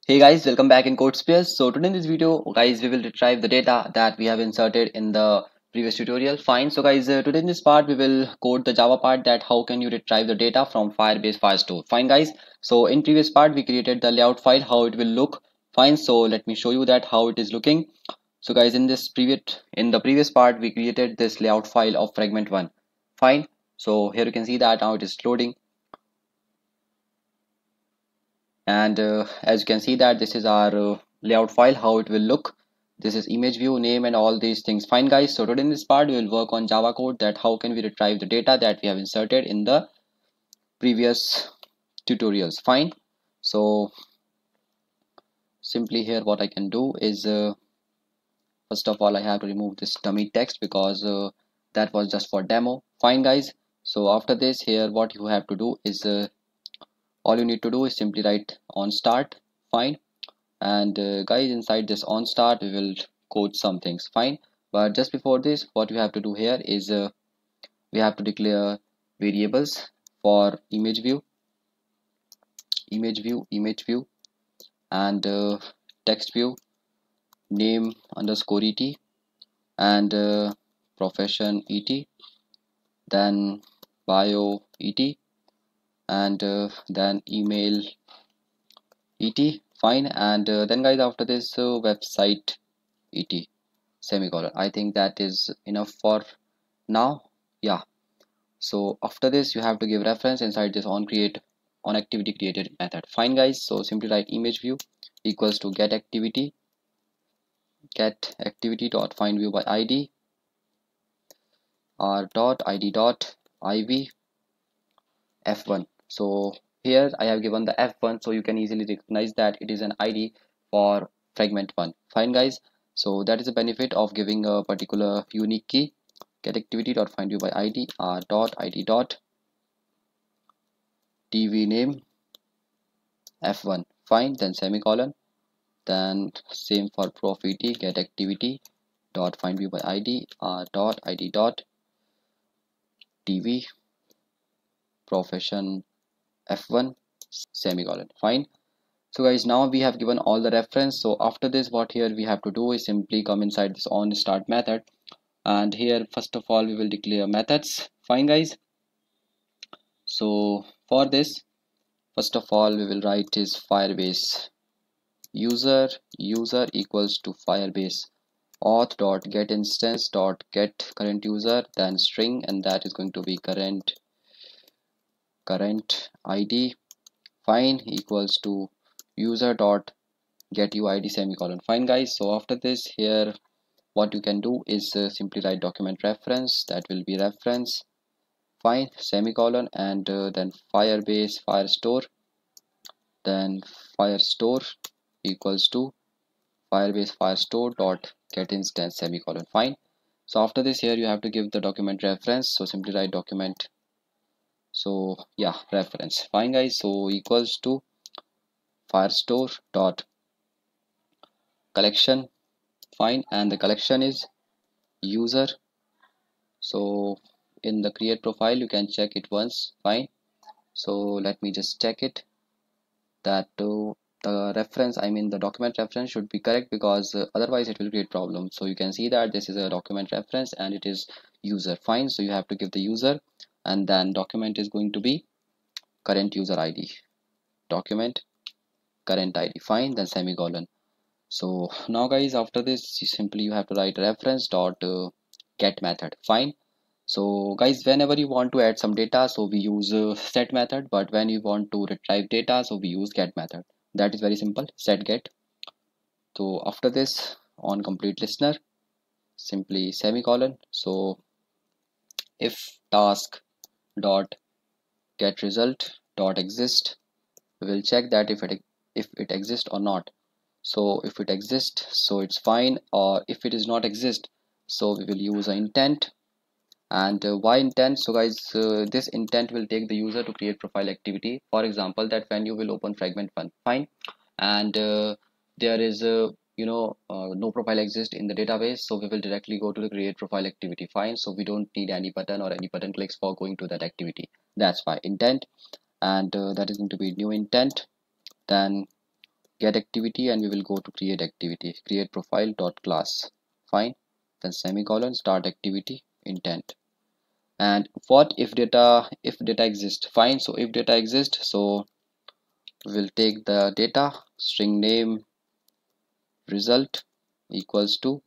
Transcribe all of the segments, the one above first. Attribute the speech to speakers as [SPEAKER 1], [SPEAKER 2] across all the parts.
[SPEAKER 1] Hey guys, welcome back in CodeSpace. So today in this video, guys, we will retrieve the data that we have inserted in the previous tutorial. Fine. So guys, today in this part, we will code the Java part that how can you retrieve the data from Firebase Firestore. Fine guys. So in previous part, we created the layout file, how it will look. Fine. So let me show you that how it is looking. So guys, in the previous part, we created this layout file of fragment one. Fine. So here you can see that now it is loading. And as you can see that this is our layout file, how it will look. This is image view, name, and all these things. Fine guys, so today in this part we will work on Java code that how can we retrieve the data that we have inserted in the previous tutorials. Fine. So simply here what I can do is first of all I have to remove this dummy text because that was just for demo. Fine guys, so after this here what you have to do is all you need to do is simply write on start. Fine. And guys, inside this on start we will code some things. Fine, but just before this what we have to do here is we have to declare variables for image view, and text view, name underscore et, and profession et, then bio et, and then email et. Fine, and then guys after this website et semicolon. I think that is enough for now. Yeah, so after this you have to give reference inside this on activity created method. Fine guys, so simply write image view equals to get activity dot find view by id r dot id dot iv f1. So here I have given the f1, so you can easily recognize that it is an id for fragment 1. Fine guys, so that is the benefit of giving a particular unique key. Get activity dot find view by id r dot id dot tv name f1. Fine, then semicolon, then same for prof et get activity dot find view by id r dot id dot tv profession f1 semicolon. Fine. So guys, now we have given all the reference. So after this what here we have to do is simply come inside this on start method, and here first of all we will declare methods. Fine guys, so for this first of all we will write is Firebase user equals to Firebase auth dot get instance dot get current user, then string, and that is going to be current id. Fine, equals to user dot get uid semicolon. Fine guys, so after this here what you can do is simply write document reference, that will be reference. Fine, semicolon, and then Firebase Firestore, then Firestore equals to Firebase Firestore dot get instance semicolon. Fine. So after this here you have to give the document reference, so simply write document, so yeah, reference. Fine guys, so equals to Firestore dot collection. Fine, and the collection is user. So in the create profile you can check it once. Fine, so let me just check it that the reference, I mean the document reference should be correct, because otherwise it will create problem. So you can see that this is a document reference and it is user. Fine, so you have to give the user, and then document is going to be current user id, document current id. Fine, then semicolon. So now guys after this you have to write reference dot get method. Fine. So guys, whenever you want to add some data, so we use set method, but when you want to retrieve data, so we use get method. That is very simple, set get. So after this on complete listener, simply semicolon. So if task dot get result dot exist, we will check that if it exists or not. So if it exists, so it's fine, or if it is not exist, so we will use an intent. And why intent? So guys, this intent will take the user to create profile activity. For example, that when you will open fragment 1, fine, and there is no profile exist in the database, so we will directly go to the create profile activity. Fine, so we don't need any button or any button clicks for going to that activity. That's why intent, and that is going to be new intent, then get activity, and we will go to create activity, create profile dot class. Fine. Then semicolon, start activity, intent. And what if data exists? Fine. So if data exists, so we'll take the data string name result equals to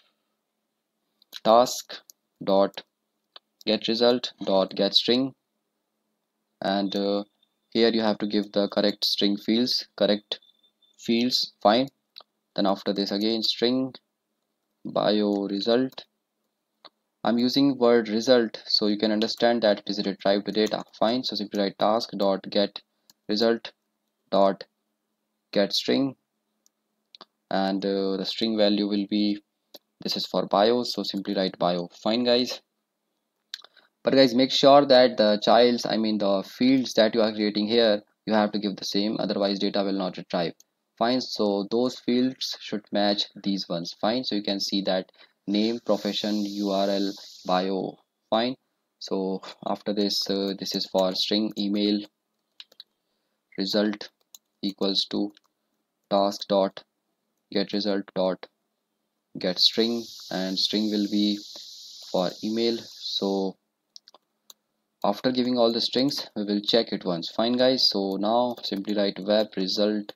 [SPEAKER 1] task dot get result dot get string, and here you have to give the correct string fields. Fine. Then after this again string bio result. I'm using word result so you can understand that it is retrieved data. Fine. So simply write task dot get result dot get string, and the string value will be, this is for bio, so simply write bio. Fine guys. But guys, make sure that the childs, I mean the fields that you are creating here, you have to give the same, otherwise data will not retrieve. Fine. So those fields should match these ones. Fine. So you can see that name, profession, URL, bio. Fine. So after this, this is for string email result equals to task dot get result dot get string, and string will be for email. So after giving all the strings, we will check it once. Fine guys. So now simply write web result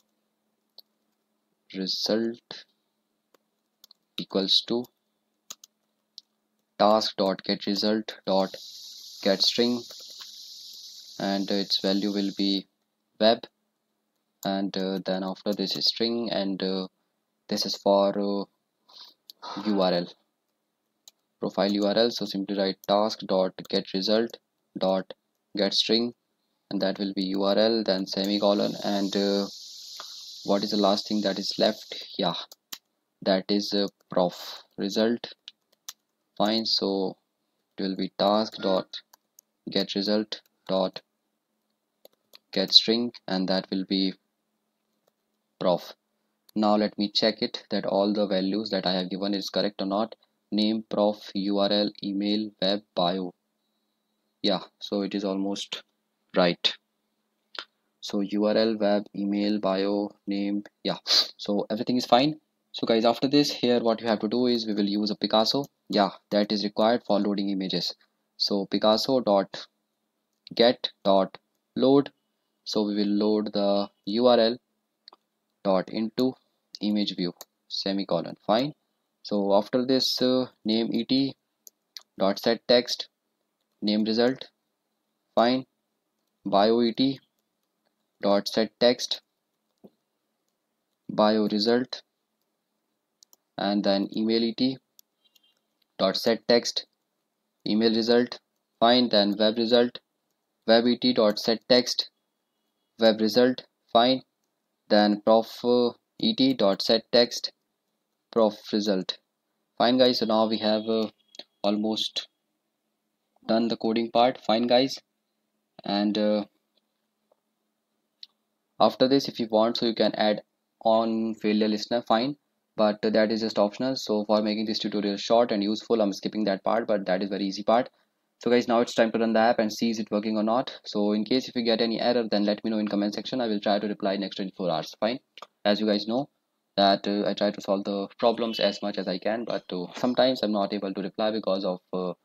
[SPEAKER 1] equals to task dot get result dot get string, and its value will be web, and then after this is string, and this is for URL, profile URL. So simply write task dot get result dot get string, and that will be URL, then semicolon, and what is the last thing that is left? Yeah, that is prof result. Fine. So it will be task dot get result dot get string, and that will be prof. Now let me check it that all the values that I have given is correct or not. Name, prof, URL, email, web, bio. Yeah, so it is almost right. So URL, web, email, bio, name, yeah, so everything is fine. So guys, after this, here what you have to do is we will use a Picasso. Yeah, that is required for loading images. So Picasso dot get dot load. So we will load the URL dot into image view, semicolon. Fine. So after this, name et dot set text name result. Fine. Bio et dot set text bio result, and then email et dot set text email result. Fine. Then web result web et dot set text web result. Fine. Then prof et dot set text prof result. Fine guys. So now we have almost done the coding part. Fine guys. And after this, if you want, so you can add on failure listener. Fine, but that is just optional. So for making this tutorial short and useful, I'm skipping that part, but that is very easy part. So guys, now it's time to run the app and see is it working or not. So in case if you get any error, then let me know in comment section. I will try to reply next 24 hours. Fine. As you guys know that I try to solve the problems as much as I can, but sometimes I'm not able to reply because of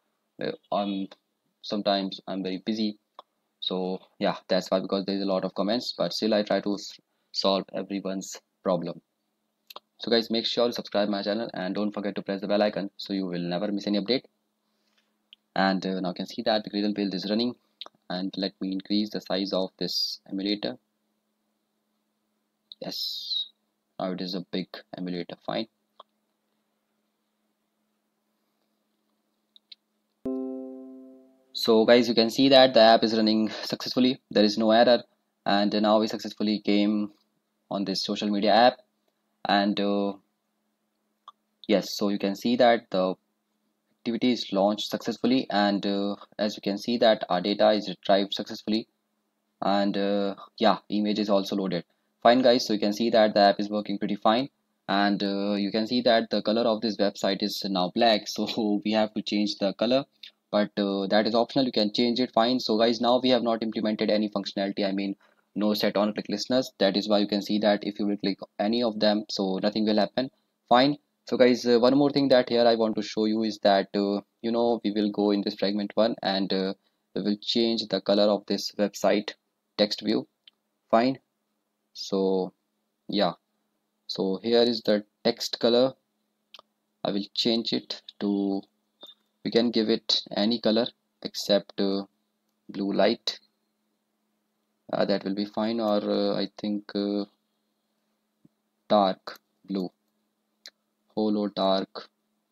[SPEAKER 1] sometimes I'm very busy. So yeah, that's why, because there is a lot of comments, but still I try to solve everyone's problem. So guys, make sure to subscribe my channel and don't forget to press the bell icon so you will never miss any update. And now you can see that the Gradle build is running, and let me increase the size of this emulator. Yes, now it is a big emulator. Fine. So guys, you can see that the app is running successfully. There is no error, and now we successfully came on this social media app. And yes, so you can see that the activity is launched successfully, and as you can see that our data is retrieved successfully, and yeah, image is also loaded. Fine guys, so you can see that the app is working pretty fine, and you can see that the color of this website is now black, so we have to change the color, but that is optional, you can change it. Fine. So guys, now we have not implemented any functionality, I mean no set on click listeners. That is why you can see that if you will click any of them, so nothing will happen. Fine. So guys, one more thing that here I want to show you is that we will go in this fragment one, and we will change the color of this website text view. Fine. So yeah, so here is the text color. I will change it to, we can give it any color except blue light. That will be fine, or I think dark blue, hollow dark,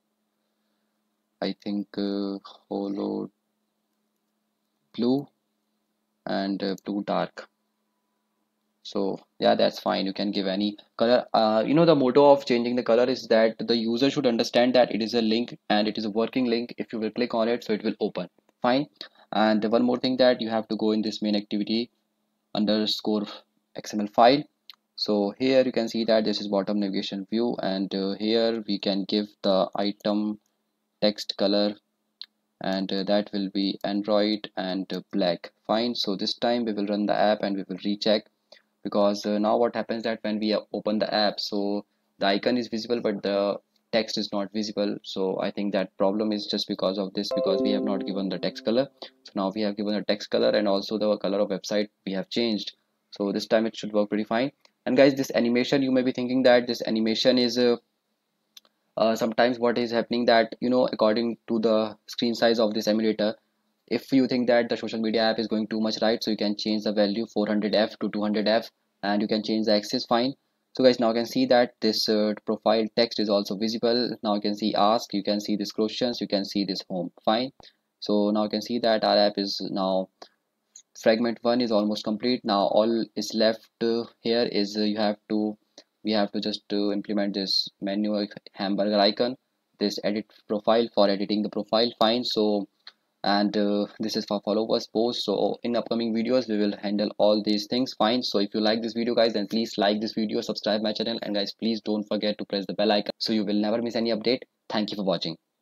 [SPEAKER 1] I think hollow blue, and blue dark. So yeah, that's fine, you can give any color. The motto of changing the color is that the user should understand that it is a link and it is a working link. If you will click on it, so it will open. Fine. And one more thing, that you have to go in this main activity underscore XML file. So here you can see that this is bottom navigation view, and here we can give the item text color, and that will be Android and black. Fine. So this time we will run the app and we will recheck, because now what happens that when we open the app, so the icon is visible but the text is not visible. So I think that problem is just because of this, because we have not given the text color. So now we have given a text color, and also the color of website we have changed. So this time it should work pretty fine. And guys, this animation, you may be thinking that this animation is sometimes what is happening, that according to the screen size of this emulator, if you think that the social media app is going too much, right, so you can change the value 400f to 200f, and you can change the axis. Fine. So guys, now you can see that this profile text is also visible. Now you can see ask, you can see this questions, you can see this home. Fine. So now you can see that our app is now, fragment one is almost complete. Now all is left here is we have to just implement this menu hamburger icon, this edit profile for editing the profile. Fine. So, and this is for followers post. So in upcoming videos we will handle all these things. Fine. So if you like this video guys, then please like this video, subscribe my channel, and guys, please don't forget to press the bell icon so you will never miss any update. Thank you for watching.